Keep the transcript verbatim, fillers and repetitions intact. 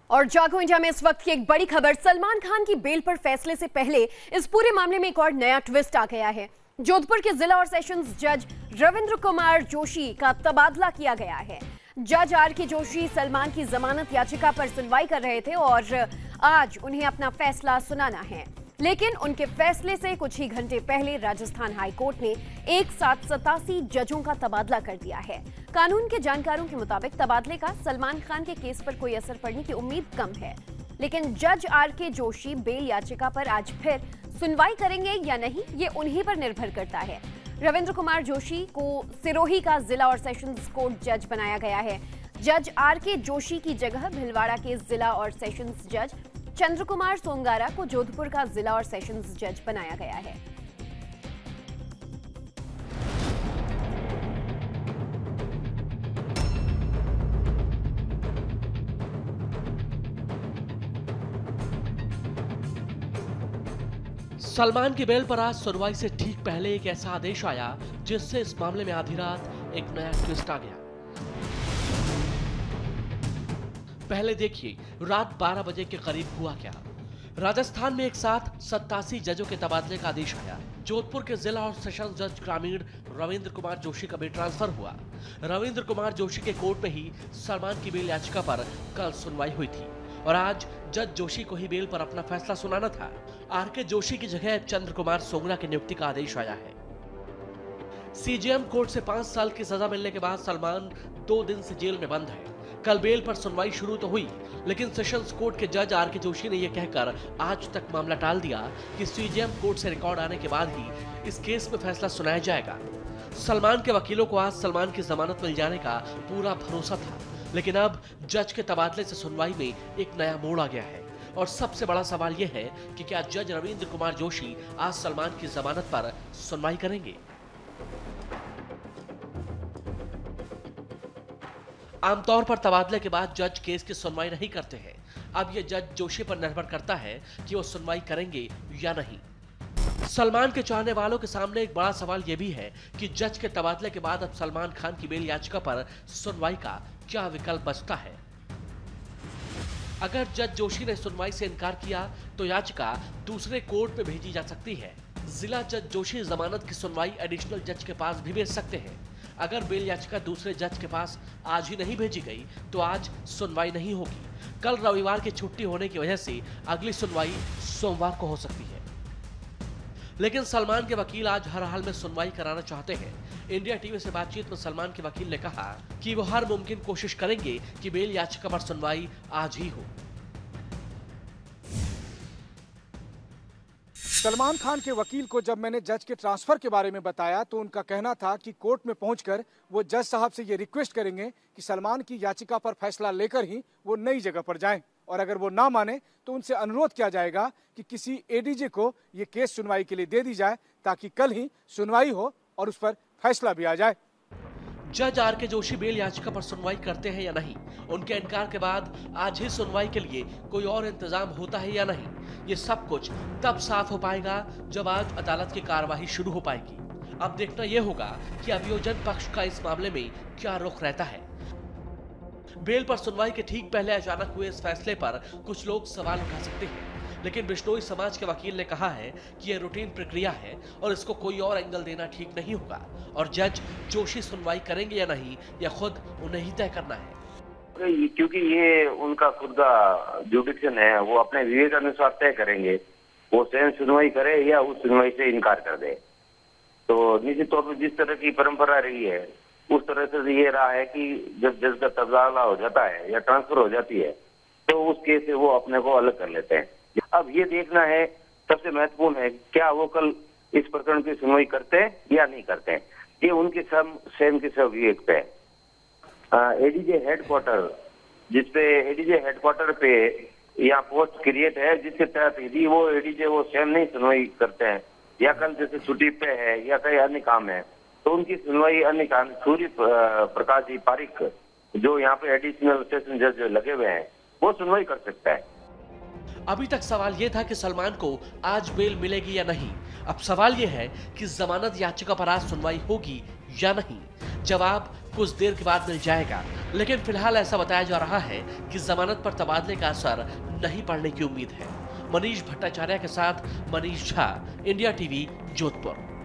और जागो इंडिया में इस वक्त की एक बड़ी खबर, सलमान खान की बेल पर फैसले से पहले इस पूरे मामले में एक और नया ट्विस्ट आ गया है। जोधपुर के जिला और सेशंस जज रविंद्र कुमार जोशी का तबादला किया गया है। जज आर के जोशी सलमान की जमानत याचिका पर सुनवाई कर रहे थे और आज उन्हें अपना फैसला सुनाना है, लेकिन उनके फैसले से कुछ ही घंटे पहले राजस्थान हाई कोर्ट ने एक साथ सतासी जजों का तबादला कर दिया है। कानून के जानकारों के मुताबिक तबादले का सलमान खान के केस पर कोई असर पड़ने की उम्मीद कम है, लेकिन जज आर के जोशी बेल याचिका पर आज फिर सुनवाई करेंगे या नहीं, ये उन्हीं पर निर्भर करता है। रविंद्र कुमार जोशी को सिरोही का जिला और सेशंस कोर्ट जज बनाया गया है। जज आर के जोशी की जगह भिलवाड़ा के जिला और सेशंस जज चंद्र कुमार सोंगारा को जोधपुर का जिला और सेशंस जज बनाया गया है। सलमान की बेल पर आज सुनवाई से ठीक पहले एक ऐसा आदेश आया जिससे इस मामले में आधी रात एक नया ट्विस्ट आ गया। पहले देखिए रात बारह बजे के करीब हुआ क्या। राजस्थान में एक साथ सत्तासी जजों के तबादले का आदेश आया। जोधपुर के जिला और सेशंस जज ग्रामीण रविंद्र कुमार जोशी का भी ट्रांसफर हुआ। रविंद्र कुमार जोशी के कोर्ट में ही सलमान की बेल याचिका पर कल सुनवाई हुई थी और आज जज जोशी को ही बेल पर अपना फैसला सुनाना था। आर के जोशी की जगह चंद्र कुमार सोंगरा की नियुक्ति का आदेश आया है। सीजेएम कोर्ट से पांच साल की सजा मिलने के बाद सलमान दो दिन से जेल में बंद है। कल बेल पर सुनवाई शुरू तो हुई, लेकिन सेशंस कोर्ट के जज आर के जोशी ने यह कहकर आज तक मामला टाल दिया कि सीजेएम कोर्ट से रिकॉर्ड आने के बाद ही इस केस में फैसला सुनाया जाएगा। सलमान के वकीलों को आज सलमान की जमानत मिल जाने का पूरा भरोसा था, लेकिन अब जज के तबादले से सुनवाई में एक नया मोड़ आ गया है और सबसे बड़ा सवाल यह है कि क्या जज रविंद्र कुमार जोशी आज सलमान की जमानत पर सुनवाई करेंगे। आमतौर पर तबादले के बाद जज केस की सुनवाई नहीं करते हैं। अब यह जज जोशी पर निर्भर करता है कि वो सुनवाई करेंगे या नहीं। सलमान के चाहने वालों के सामने एक बड़ा सवाल यह भी है कि जज के तबादले के बाद अब सलमान खान की बेल याचिका पर सुनवाई का क्या विकल्प बचता है। अगर जज जोशी ने सुनवाई से इनकार किया तो याचिका दूसरे कोर्ट में भेजी जा सकती है। जिला जज जोशी जमानत की सुनवाई एडिशनल जज के पास भी भेज सकते हैं। अगर बेल याचिका दूसरे जज के पास आज ही नहीं भेजी गई तो आज सुनवाई नहीं होगी। कल रविवार की छुट्टी होने की वजह से अगली सुनवाई सोमवार को हो सकती है, लेकिन सलमान के वकील आज हर हाल में सुनवाई कराना चाहते हैं। इंडिया टीवी से बातचीत में सलमान के वकील ने कहा कि वो हर मुमकिन कोशिश करेंगे कि बेल याचिका पर सुनवाई आज ही हो। सलमान खान के वकील को जब मैंने जज के ट्रांसफर के बारे में बताया तो उनका कहना था कि कोर्ट में पहुंचकर वो जज साहब से ये रिक्वेस्ट करेंगे कि सलमान की याचिका पर फैसला लेकर ही वो नई जगह पर जाएं, और अगर वो ना माने तो उनसे अनुरोध किया जाएगा कि किसी एडीजे को ये केस सुनवाई के लिए दे दी जाए ताकि कल ही सुनवाई हो और उस पर फैसला भी आ जाए। जज आर के जोशी बेल याचिका पर सुनवाई करते हैं या नहीं, उनके इनकार के बाद आज ही सुनवाई के लिए कोई और इंतजाम होता है या नहीं, ये सब कुछ तब साफ हो पाएगा जब आज अदालत की कार्यवाही शुरू हो पाएगी। अब देखना यह होगा कि अभियोजन पक्ष का इस मामले में क्या रुख रहता है। बेल पर सुनवाई के ठीक पहले अचानक हुए इस फैसले पर कुछ लोग सवाल उठा सकते हैं, लेकिन बिश्नोई समाज के वकील ने कहा है कि यह रूटीन प्रक्रिया है और इसको कोई और एंगल देना ठीक नहीं होगा और जज जोशी सुनवाई करेंगे या नहीं यह खुद उन्हें ही तय करना है। क्योंकि ये उनका खुद का जुडिक्शन है, वो अपने विवेक अनुसार तय करेंगे, वो स्वयं सुनवाई करे या उस सुनवाई से इनकार कर दे। तो निश्चित तौर पर जिस तरह की परंपरा रही है उस तरह से ये रहा है कि जब जज का तबादला हो जाता है या ट्रांसफर हो जाती है तो उस केस से वो अपने को अलग कर लेते हैं। अब ये देखना है, सबसे महत्वपूर्ण है, क्या वो कल इस प्रकरण की सुनवाई करते हैं या नहीं करते हैं, ये उनके स्वयं के सब विवेक पे है। एडीजे हेडक्वार्टर, जिसपे एडीजे हेडक्वार्टर पे यहाँ पोस्ट क्रिएट है, जिसके तहत यदि वो एडीजे वो स्वयं नहीं सुनवाई करते हैं या कल जैसे छुट्टी पे है या कई अन्य काम है तो उनकी सुनवाई अन्य काम सूर्य प्रकाश जी पारिक जो यहाँ पे एडिशनल सेशन जज लगे हुए हैं वो सुनवाई कर सकता है। अभी तक सवाल यह था कि सलमान को आज बेल मिलेगी या नहीं। अब सवाल यह है कि जमानत याचिका पर आज सुनवाई होगी या नहीं। जवाब कुछ देर के बाद मिल जाएगा, लेकिन फिलहाल ऐसा बताया जा रहा है कि जमानत पर तबादले का असर नहीं पड़ने की उम्मीद है। मनीष भट्टाचार्य के साथ मनीष झा, इंडिया टीवी, जोधपुर।